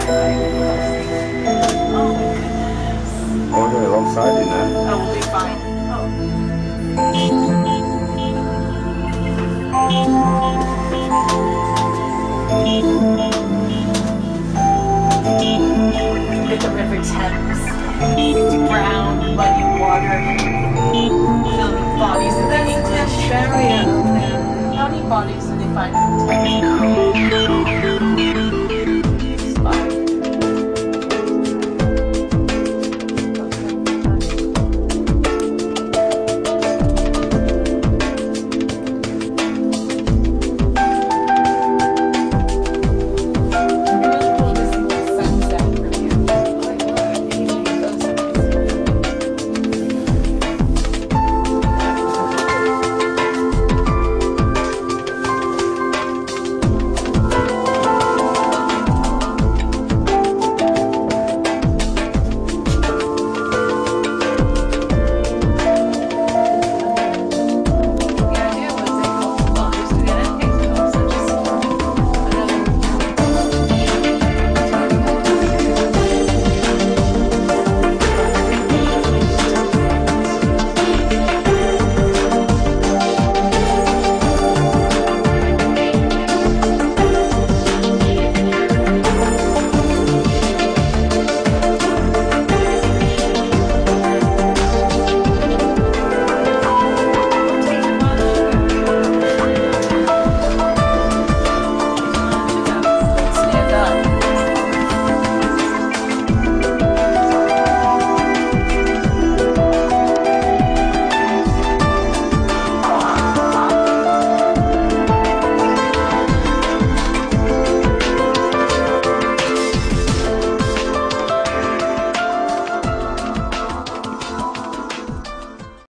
Oh my goodness. Oh, they're lopsided now. Oh, we'll be fine. Look at the River Thames. It's brown, muddy water, filled with bodies in the English area. How many bodies do they find in Thames now?